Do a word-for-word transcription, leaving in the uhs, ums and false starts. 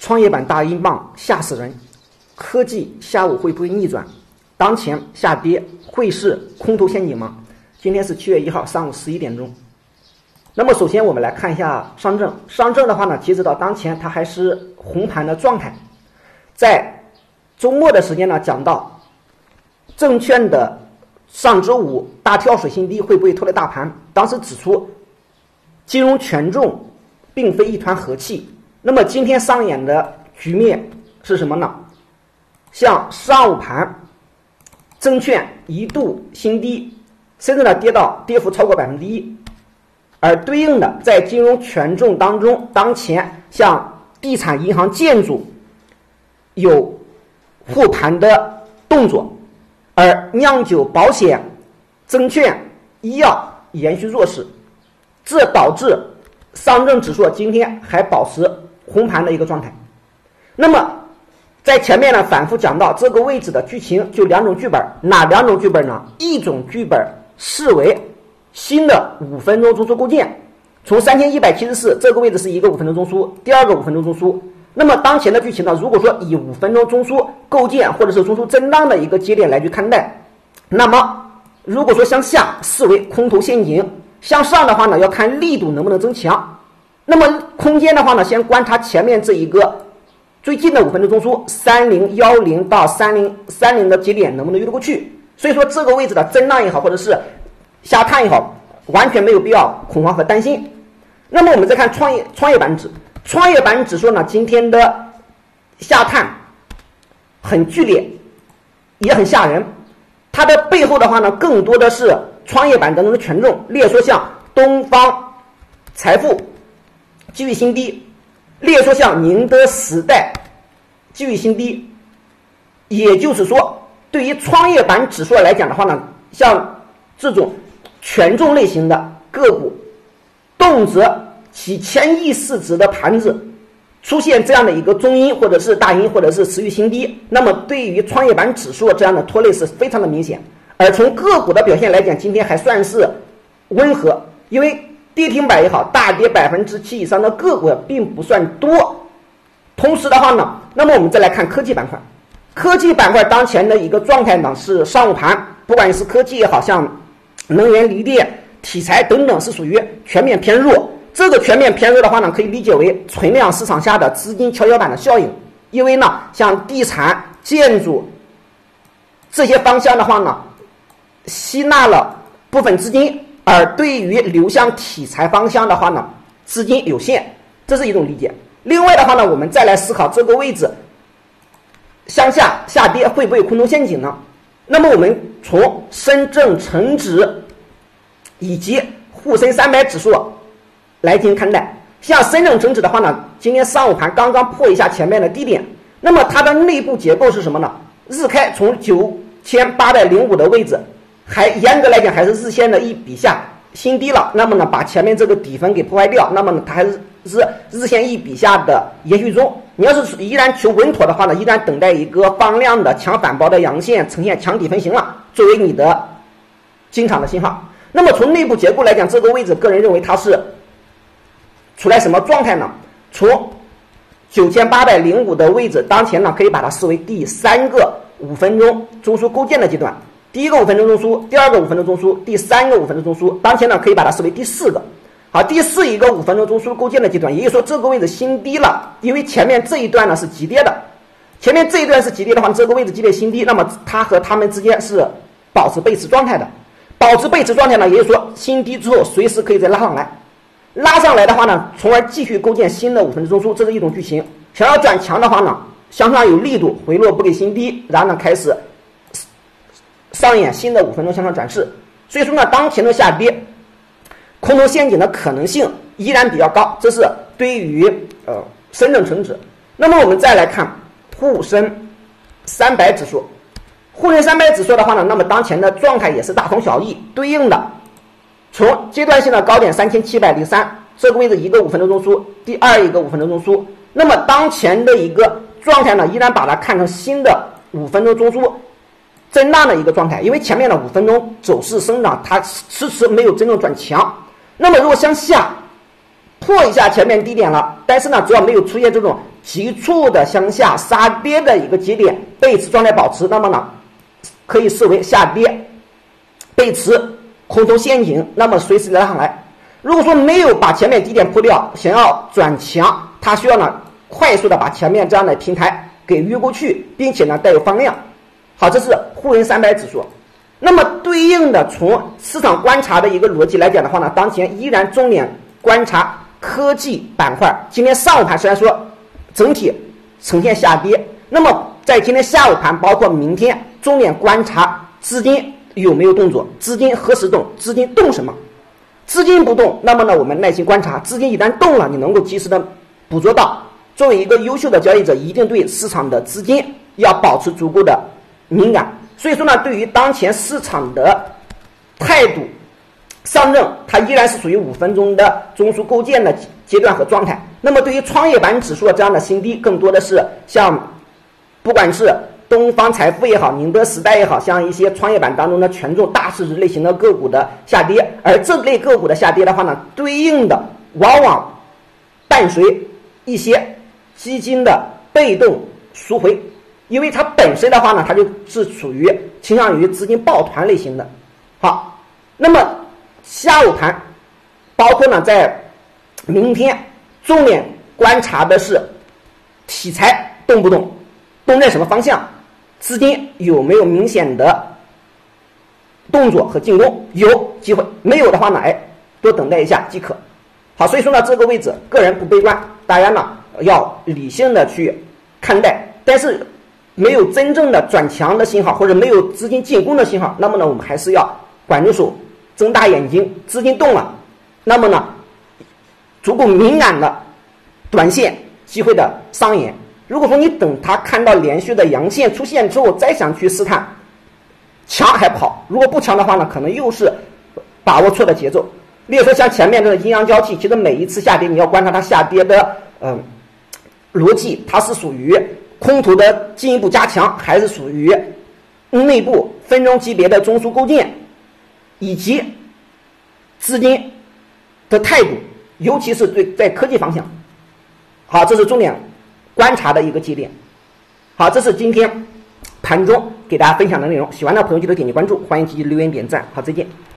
创业板大英镑吓死人，科技下午会不会逆转？当前下跌会是空头陷阱吗？今天是七月一号上午十一点钟。那么首先我们来看一下上证，上证的话呢，截止到当前它还是红盘的状态。在周末的时间呢，讲到证券的上周五大跳水新低会不会拖累大盘？当时指出，金融权重并非一团和气。那么今天上演的局面是什么呢？像上午盘，证券一度新低，甚至呢跌到跌幅超过百分之一，而对应的在金融权重当中，当前像地产、银行、建筑有护盘的动作，而酿酒、保险、证券、医药延续弱势，这导致上证指数今天还保持红盘的一个状态。那么在前面呢反复讲到这个位置的剧情就两种剧本，哪两种剧本呢？一种剧本视为新的五分钟中枢构建，从三千一百七十四这个位置是一个五分钟中枢，第二个五分钟中枢。那么当前的剧情呢，如果说以五分钟中枢构建或者是中枢震荡的一个节点来去看待，那么如果说向下视为空头陷阱，向上的话呢要看力度能不能增强。那么空间的话呢，先观察前面这一个最近的五分钟中枢三零一零到三零三零的节点能不能越得过去。所以说这个位置的震荡也好，或者是下探也好，完全没有必要恐慌和担心。那么我们再看创业创业板指，创业板指数呢，今天的下探很剧烈，也很吓人。它的背后的话呢，更多的是创业板当中的权重，例如说像东方财富继续新低，例如说像宁德时代继续新低。也就是说，对于创业板指数来讲的话呢，像这种权重类型的个股，动辄几千亿市值的盘子出现这样的一个中阴或者是大阴或者是持续新低，那么对于创业板指数这样的拖累是非常的明显。而从个股的表现来讲，今天还算是温和，因为跌停板也好，大跌百分之七以上的个股并不算多。同时的话呢，那么我们再来看科技板块，科技板块当前的一个状态呢是上午盘，不管是科技也好，像能源、锂电、题材等等是属于全面偏弱。这个全面偏弱的话呢，可以理解为存量市场下的资金跷跷板的效应。因为呢，像地产、建筑这些方向的话呢，吸纳了部分资金，而对于流向题材方向的话呢，资金有限，这是一种理解。另外的话呢，我们再来思考这个位置向下下跌会不会空头陷阱呢？那么我们从深证成指以及沪深三百指数来进行看待。像深证成指的话呢，今天上午盘刚刚破一下前面的低点，那么它的内部结构是什么呢？日开从九千八百零五的位置，还严格来讲还是日线的一笔下新低了，那么呢把前面这个底分给破坏掉，那么呢它还是是日线一笔下的延续中。你要是依然求稳妥的话呢，依然等待一个放量的强反包的阳线呈现强底分型了，作为你的进场的信号。那么从内部结构来讲，这个位置个人认为它是处在什么状态呢？从九千八百零五的位置，当前呢可以把它视为第三个五分钟中枢构建的阶段。第一个五分钟中枢，第二个五分钟中枢，第三个五分钟中枢，当前呢可以把它视为第四个。好，第四一个五分钟中枢构建的阶段，也就是说这个位置新低了，因为前面这一段呢是急跌的，前面这一段是急跌的话，这个位置激烈新低，那么它和它们之间是保持背驰状态的，保持背驰状态呢，也就是说新低之后随时可以再拉上来，拉上来的话呢，从而继续构建新的五分钟中枢，这是一种剧情。想要转强的话呢，向上有力度，回落不给新低，然后呢开始上演新的五分钟向上转势。所以说呢，当前的下跌，空头陷阱的可能性依然比较高，这是对于呃深证成指。那么我们再来看沪深三百指数，沪深三百指数的话呢，那么当前的状态也是大同小异，对应的从阶段性的高点三千七百零三这个位置一个五分钟中枢，第二一个五分钟中枢，那么当前的一个状态呢，依然把它看成新的五分钟中枢震荡的一个状态，因为前面的五分钟走势生长它迟迟没有真正转强。那么如果向下破一下前面低点了，但是呢，只要没有出现这种急促的向下杀跌的一个节点，背驰状态保持，那么呢，可以视为下跌背驰空头陷阱，那么随时拉上来。如果说没有把前面低点破掉，想要转强，它需要呢快速的把前面这样的平台给越过去，并且呢带有放量。好，这是沪深三百指数。那么对应的从市场观察的一个逻辑来讲的话呢，当前依然重点观察科技板块。今天上午盘虽然说整体呈现下跌，那么在今天下午盘包括明天，重点观察资金有没有动作，资金何时动，资金动什么。资金不动，那么呢我们耐心观察，资金一旦动了，你能够及时的捕捉到。作为一个优秀的交易者，一定对市场的资金要保持足够的敏感。所以说呢，对于当前市场的态度，上证它依然是属于五分钟的中枢构建的阶段和状态。那么对于创业板指数这样的新低，更多的是像不管是东方财富也好，宁德时代也好，像一些创业板当中的权重大市值类型的个股的下跌，而这类个股的下跌的话呢，对应的往往伴随一些基金的被动赎回，因为它本身的话呢，它就是属于倾向于资金抱团类型的。好，那么下午盘，包括呢在明天，重点观察的是题材动不动，动在什么方向，资金有没有明显的动作和进攻，有机会，没有的话呢，哎，多等待一下即可。好，所以说呢，这个位置个人不悲观，大家呢要理性的去看待，但是没有真正的转强的信号，或者没有资金进攻的信号，那么呢，我们还是要管住手，睁大眼睛，资金动了，那么呢，足够敏感的短线机会的上演。如果说你等它看到连续的阳线出现之后再想去试探，强还跑，如果不强的话呢，可能又是把握错的节奏。例如说像前面这个阴阳交替，其实每一次下跌你要观察它下跌的嗯逻辑，它是属于空头的进一步加强，还是属于内部分钟级别的中枢构建，以及资金的态度，尤其是对在科技方向。好，这是重点观察的一个节点。好，这是今天盘中给大家分享的内容，喜欢的朋友记得点击关注，欢迎积极留言点赞。好，再见。